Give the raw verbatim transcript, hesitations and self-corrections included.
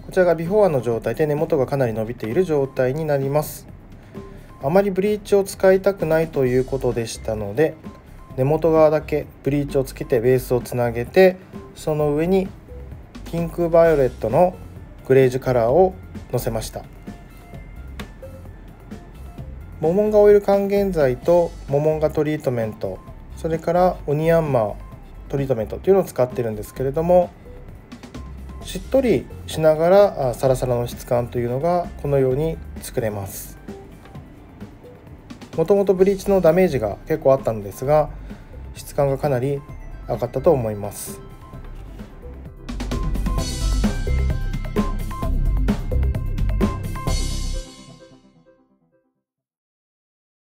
こちらがビフォーの状態で根元がかなり伸びている状態になります。あまりブリーチを使いたくないということでしたので、根元側だけブリーチをつけてベースをつなげて、その上にピンクバイオレットのグレージュカラーをのせました。モモンガオイル還元剤とモモンガトリートメント、それからオニヤンマートリートメントというのを使っているんですけれども、しっとりしながらサラサラの質感というのがこのように作れます。もともとブリーチのダメージが結構あったのですが、質感がかなり上がったと思います。